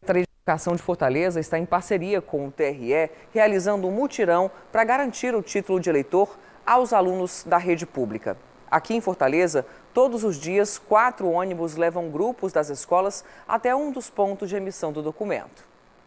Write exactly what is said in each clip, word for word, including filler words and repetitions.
A Secretaria de Educação de Fortaleza está em parceria com o T R E, realizando um mutirão para garantir o título de eleitor aos alunos da rede pública. Aqui em Fortaleza, todos os dias, quatro ônibus levam grupos das escolas até um dos pontos de emissão do documento.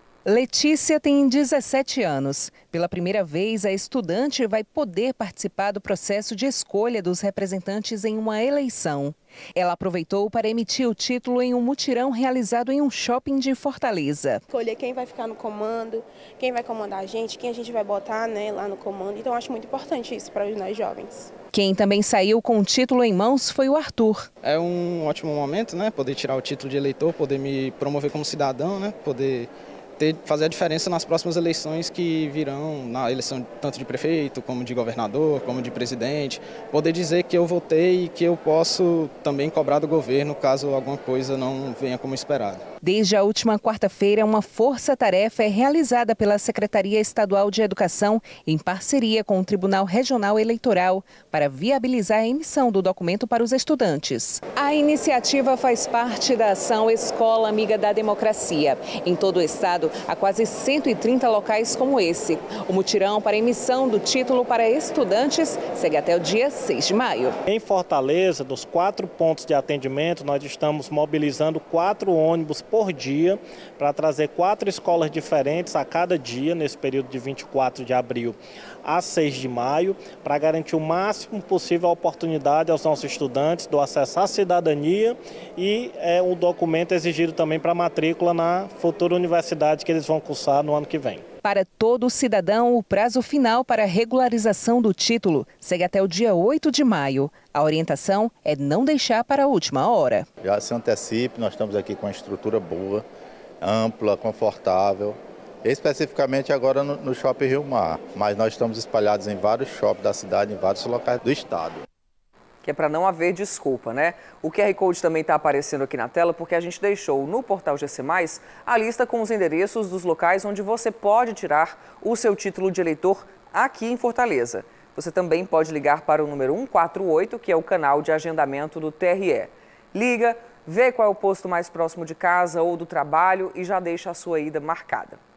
Letícia tem dezessete anos. Pela primeira vez, a estudante vai poder participar do processo de escolha dos representantes em uma eleição. Ela aproveitou para emitir o título em um mutirão realizado em um shopping de Fortaleza. Escolher quem vai ficar no comando, quem vai comandar a gente, quem a gente vai botar, né, lá no comando. Então, acho muito importante isso para nós jovens. Quem também saiu com o título em mãos foi o Arthur. É um ótimo momento, né? Poder tirar o título de eleitor, poder me promover como cidadão, né? Poder ter, fazer a diferença nas próximas eleições que virão, na eleição tanto de prefeito, como de governador, como de presidente. Poder dizer que eu votei e que eu posso também cobrar do governo caso alguma coisa não venha como esperado. Desde a última quarta-feira, uma força-tarefa é realizada pela Secretaria Estadual de Educação em parceria com o Tribunal Regional Eleitoral para viabilizar a emissão do documento para os estudantes. A iniciativa faz parte da ação Escola Amiga da Democracia. Em todo o estado, há quase cento e trinta locais como esse. O mutirão para emissão do título para estudantes segue até o dia seis de maio. Em Fortaleza, dos quatro pontos de atendimento, nós estamos mobilizando quatro ônibus por dia para trazer quatro escolas diferentes a cada dia, nesse período de vinte e quatro de abril a seis de maio, para garantir o máximo possível a oportunidade aos nossos estudantes do acesso à cidadania e é, um documento exigido também para matrícula na futura universidade que eles vão cursar no ano que vem. Para todo cidadão, o prazo final para a regularização do título segue até o dia oito de maio. A orientação é não deixar para a última hora. Já se antecipe, nós estamos aqui com uma estrutura boa, ampla, confortável, especificamente agora no, no Shopping Rio Mar, mas nós estamos espalhados em vários shoppings da cidade, em vários locais do estado. Que é para não haver desculpa, né? O Q R Code também está aparecendo aqui na tela porque a gente deixou no portal G C mais, a lista com os endereços dos locais onde você pode tirar o seu título de eleitor aqui em Fortaleza. Você também pode ligar para o número um quatro oito, que é o canal de agendamento do T R E. Liga, vê qual é o posto mais próximo de casa ou do trabalho e já deixa a sua ida marcada.